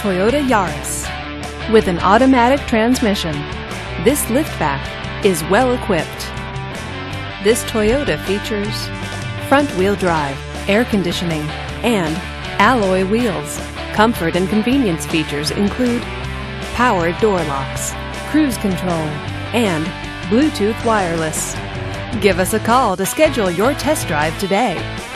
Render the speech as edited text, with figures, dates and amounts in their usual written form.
Toyota Yaris. With an automatic transmission, this liftback is well equipped. This Toyota features front-wheel drive, air conditioning, and alloy wheels. Comfort and convenience features include power door locks, cruise control, and Bluetooth wireless. Give us a call to schedule your test drive today.